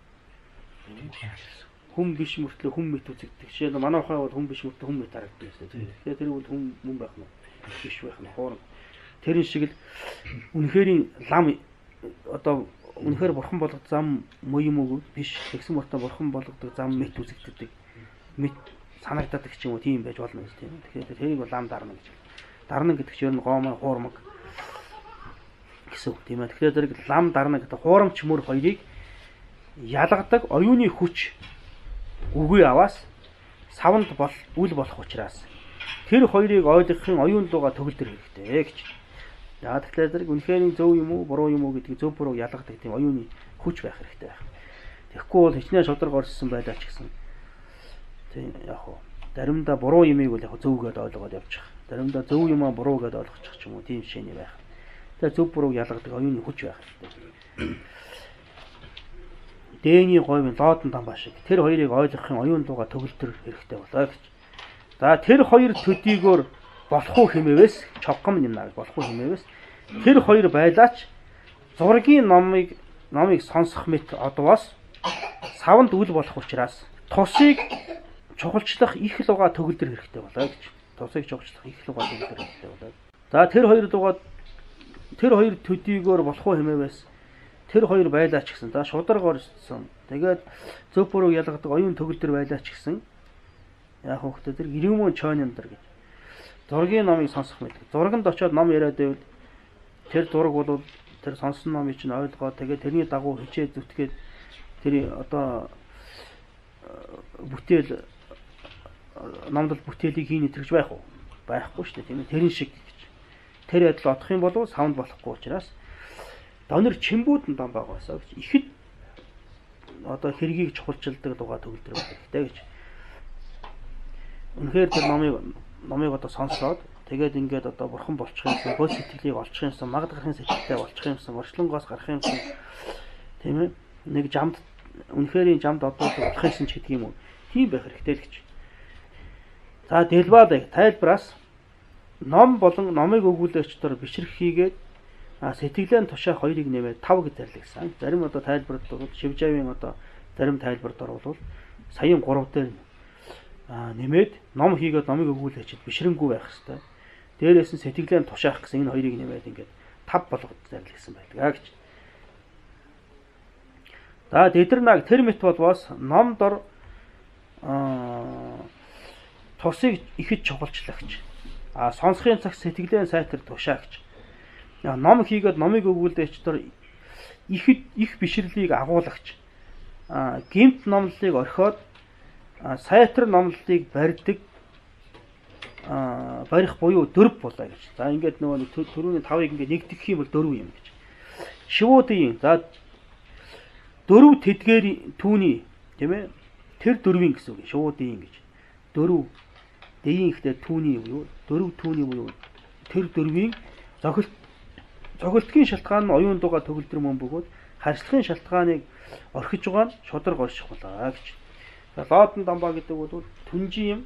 Хүм биш мөртлөө хүм мэт үзэгдэх. Жишээ нь манай ухаан бол хүм биш мөртлөө хүм мэт харагддаг гэсэн тийм. Тэгэхээр тэр бол хүм мөн байх нь биш байх нь хуурам. Тэр шиг л үнэхэрийн лам одоо үнэхээр бурхан болгох зам муу юм уу биш. Тэгсэн мөртөө бурхан болгодог зам мэт үзэгддэг. Мэт санагддаг ч юм уу тийм байж болно гэж тийм. Тэгэхээр тэрийг бол лам дарна гэж. Дарна гэдэг чинь ер нь гоомой хуурмаг гэсэн үг тийм ээ. Тэгэхээр зэрэг лам дарна гэдэг хуурамч мөр хоёрыг ялгадаг оюуны хүч үгүй аваас савнд бол үл болох учраас тэр хоёрыг ойлгохын оюун луга төгөлдөр хэрэгтэй гэж. За тэгэхээр зэрэг үнэхээр зөв юм уу буруу юм уу гэдгийг зөв бурууг ялгадаг тийм оюуны хүч байх хэрэгтэй байх. Тэгэхгүй бол хичнээн шудраг орсон байлаа ч гэсэн тийм яг хоо заримдаа буруу юмыг бол яг зөв гэдээ ойлгоод явчих. Заримдаа зөв юм аа буруу гэдээ ойлгочих ч юм уу тийм шийний байх. Тэгээ зөв бурууг ялгадаг оюуны хүч байх хэрэгтэй. Дээний говийн лоодон тамбаа шиг тэр хоёрыг ойлгохын оюун луга төгөлдөр хэрэгтэй болоо гэж. За тэр хоёр төдийгөр болох уу хэмээвээс чавгам нэмнаа болох уу хэмээвээс тэр хоёр байлаач зургийн номыг сонсох мэт одоос савнд үл болох учраас тусыг чухалчлах их луга төгөлдөр хэрэгтэй болоо гэж. Тусыг чухалчлах их луга төгөлдөр хэрэгтэй болоо. За тэр хоёр төдийгөр болох уу хэмээвээс тэр хоёр байлаач гэсэн. За шударга орсон. Тэгээд зөв бурууг ялгадаг оюун төгөлдөр байлаач гэсэн. Яг хөөхтэй тэр гэрүүмөн чойн энэ гэж. Зургийн номыг сонсох мэт. Зурганд очиод ном яриад байвал тэр зураг бол тэр сонсон номыг чинь ойлгоод тэгээд тэрний дагуу хичээ зүтгээд тэр одоо бүтээл номдол бүтээлийг хийн итгэж байх уу? Байхгүй шүү дээ тийм ээ. Тэрэн шиг гэж. Тэр адил одох юм бол савнд болохгүй учраас донор чимбүүд нь дам байгаасаа гэж ихэд одоо хэргийг чухалчилдаг дугаа төгөлдөр байх хэрэгтэй гэж. Үнэхээр тэр номыг одоо сонсоод тэгээд ингээд одоо бурхан болчих юмсан, хөл сэтгэлийг олчих юмсан, магадгарахын сэтгэлтэй болчих юмсан, орчлонгоос гарах юмсан тийм ээ. Нэг жамд үнэхэрийн жамд одоо болох юмсан ч гэдэг юм уу. Тийм байх хэрэгтэй л гэж. За дэлбаадаг тайлбараас ном болон номыг өгүүлэгчдэр бишрэх хийгээд сэтгэлэн тушаах хоёрыг нэмээд 5 гэж зарлигсан. Зарим одоо тайлбарт бол Шивжавын одоо зарим тайлбарт орвол саяын 3 дээр нэмээд ном хийгээд номыг өгүүлэгчд бишрэнгүй байх хэвээр. Дээрээс нь сэтгэлэн тушаах гэсэн энэ хоёрыг нэмээд ингээд 5 болгоод зарлигсан байдаг гэж. За дэдэр тэр мэт болвоос ном дор тусыг ихэд чухалчлагч. Сонсохын цаг сэтгэлэн сайтар тушаагч. Ном хийгээд номыг өгүүлэгчдэр их бишрлийг агуулгач. Гэмт номлолыг орхиод сайтар номлолыг барьдаг барих буюу дөрв болоо гэж. За ингээд нөгөө төрөүний 5-ыг ингээд нэгтгэх юм бол 4 юм гэж. Шивүүдийн за дөрв тэдгээр түүний тийм ээ тэр дөрвийн гэсэн үг. Шивүүдийн гэж. Дөрв дэйн ихтэй түүний буюу дөрв түүний буюу тэр дөрвийн зохилтгийн шалтгаан нь оюун дугаа төгөлдөр мөн бөгөөд харьцлагын шалтгааныг орхиж байгаа нь шударга орших болоо гэж. Лоодон дамбаа гэдэг бол түнжийн юм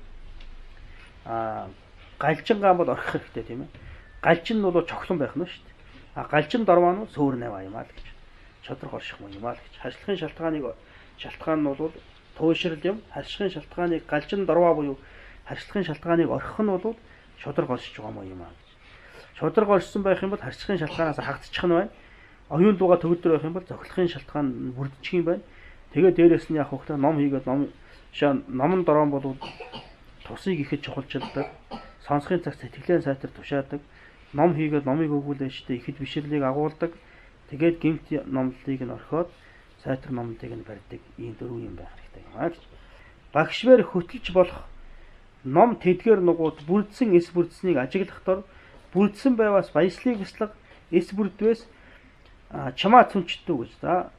галжингаан бол орхих хэрэгтэй тийм ээ. Галжин нь бол чоглон байх нь шүү дээ. Галжин дорваа нь сөөр 8 юм аа л гэж. Шударга орших юм аа л гэж. Харьцлагын шалтгаан нь бол туушрал юм. Харьцлагын шалтгааныг галжин дорваа буюу харьцлагын шалтгааныг орхих нь бол шударга оршиж байгаа юм аа. Шударга оршсон байх юм бол харьцлагын шалтгаанаас хагдчих нь байна. Оюун луга төгөлдөр байх юм бол зохилохын шалтгаан бүрдчих юм байна. Тэгээд дээрээс нь яг хөөхтэй ном хийгээд номон дорон бол тусыг ихэд чухалчилдаг. Сонсохын цаг сэтгэлэн сайтар тушаадаг. Ном хийгээд номыг өгүүлэгчдээ ихэд бишрлийг агуулдаг. Тэгээд гэмт номлолыг нь орхиод сайтар номлолыг нь барьдаг. Ийм 4 юм байх хэрэгтэй юм аа гэж. Багшвэр хөтөлж болох ном тэдгээр нугууд бүрдсэн эс бүрдсэнийг ажиглах дор бүрдсэн байваас баяслыг бяцлага эс бүрдвээс чамаа цүнчдүү гэж. За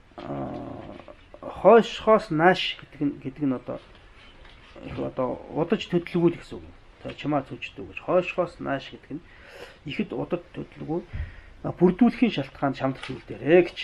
хойшхоос нааш гэдэг нь одоо удаж төдлөгүүл гэсэн үг. Чамаа цүнчдүү гэж. Хойшхоос нааш гэдэг нь ихэд удаж төдлөгөө бүрдүүлэхийн шалтгаан шамд зүйл дээрээ гэж.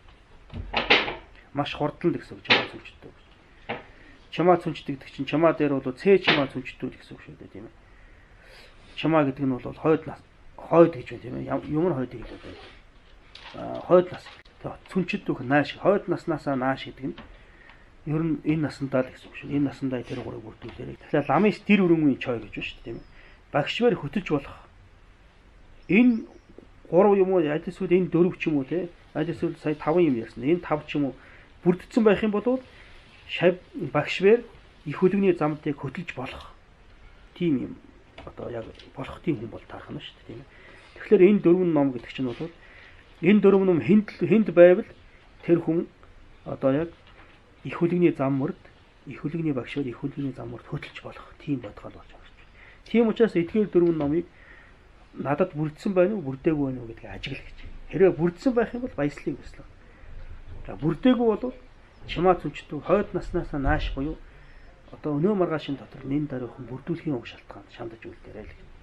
Маш хурдан гэсэн үг чамаа цүнчдүү гэж. Чамаа цүнчдэг гэдэг чинь чамаа дээр бол цээ чамаа цүнчдүү гэсэн үг шүү дээ тийм ээ. Чамаа гэдэг нь бол хойд гэж байна тийм ээ. Ямар хойд гэж байна. Хойд нас. Цүнчдүүх нааш хойд наснасаа нааш гэдэг нь ер нь энэ насандаа л гэсэн үг шүү. Энэ насандаа тэр гурыг бүрдүүлээрэй. Тэгэхээр ламис дэр өрөнгөний чой гэж байна шүү тийм ээ. Багшвэр хөтөж болох энэ 3 юм уу ядисүүд энэ 4 ч юм уу те Аль эсвэл сая 5 юм ярьсан. Энэ 5 ч юм уу бүрдсэн байх юм бол шав багш бэр их хөлөгний замд яг хөдөлж болох тийм юм одоо яг болох тийм хүн бол таарах нь шүү дээ тийм ээ. Тэгэхээр энэ 4 ном гэдэг чинь бол энэ 4 ном хэнд байвал тэр хүн одоо яг их хөлөгний зам мөрд их хөлөгний багшаар их хөлөгний зам мөрд хөдөлж болох тийм бодгол болж байгаа шүү дээ. Тийм учраас эдгээр 4 номыг надад бүрдсэн байна уу бүрдээгүй байна уу гэдгийг ажиглах гэж. Хэрвээ бүрдсэн байх юм бол баяслыг хүслээ. За бүрдээгүй бол чимаа зүнчтэй хойд наснаас нааш буюу одоо өнөө маргаашин дотор нэн дараахан бүрдүүлэхийн уг шалтгаан шандаж үлдээрэй л гэж.